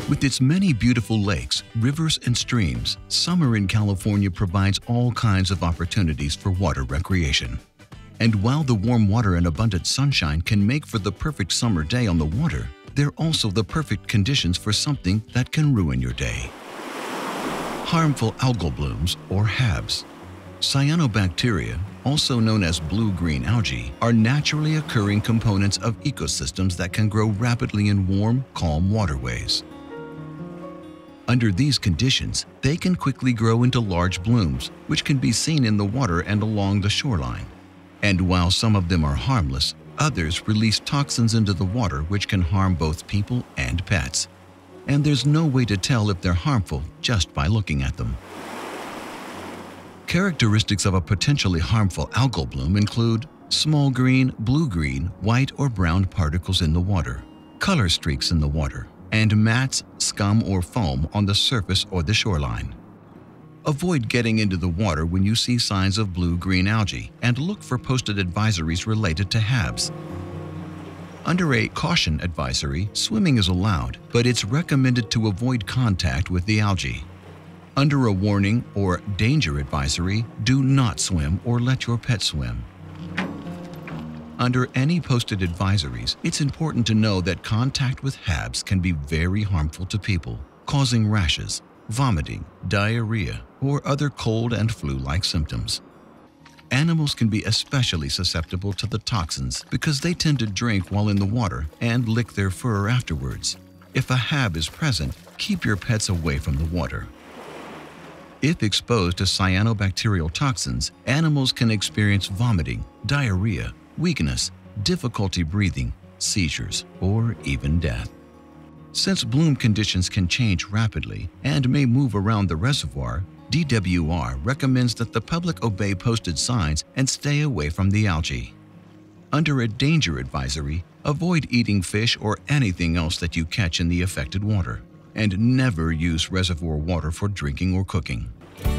With its many beautiful lakes, rivers, and streams, summer in California provides all kinds of opportunities for water recreation. And while the warm water and abundant sunshine can make for the perfect summer day on the water, they're also the perfect conditions for something that can ruin your day. Harmful algal blooms, or HABs. Cyanobacteria, also known as blue-green algae, are naturally occurring components of ecosystems that can grow rapidly in warm, calm waterways. Under these conditions, they can quickly grow into large blooms, which can be seen in the water and along the shoreline. And while some of them are harmless, others release toxins into the water which can harm both people and pets. And there's no way to tell if they're harmful just by looking at them. Characteristics of a potentially harmful algal bloom include small green, blue-green, white or brown particles in the water, color streaks in the water, and mats, scum, or foam on the surface or the shoreline. Avoid getting into the water when you see signs of blue-green algae and look for posted advisories related to HABs. Under a caution advisory, swimming is allowed, but it's recommended to avoid contact with the algae. Under a warning or danger advisory, do not swim or let your pet swim. Under any posted advisories, it's important to know that contact with HABs can be very harmful to people, causing rashes, vomiting, diarrhea, or other cold and flu-like symptoms. Animals can be especially susceptible to the toxins because they tend to drink while in the water and lick their fur afterwards. If a HAB is present, keep your pets away from the water. If exposed to cyanobacterial toxins, animals can experience vomiting, diarrhea, weakness, difficulty breathing, seizures, or even death. Since bloom conditions can change rapidly and may move around the reservoir, DWR recommends that the public obey posted signs and stay away from the algae. Under a danger advisory, avoid eating fish or anything else that you catch in the affected water, and never use reservoir water for drinking or cooking.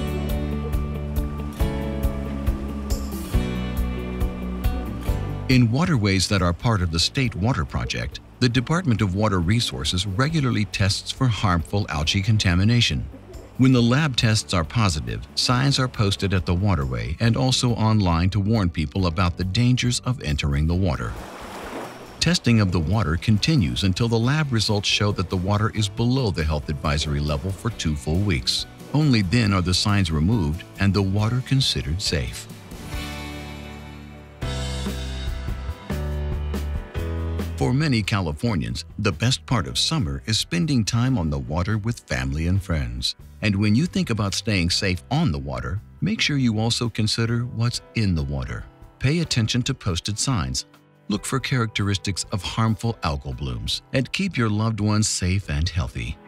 In waterways that are part of the State Water Project, the Department of Water Resources regularly tests for harmful algae contamination. When the lab tests are positive, signs are posted at the waterway and also online to warn people about the dangers of entering the water. Testing of the water continues until the lab results show that the water is below the health advisory level for 2 full weeks. Only then are the signs removed and the water considered safe. For many Californians, the best part of summer is spending time on the water with family and friends. And when you think about staying safe on the water, make sure you also consider what's in the water. Pay attention to posted signs. Look for characteristics of harmful algal blooms and keep your loved ones safe and healthy.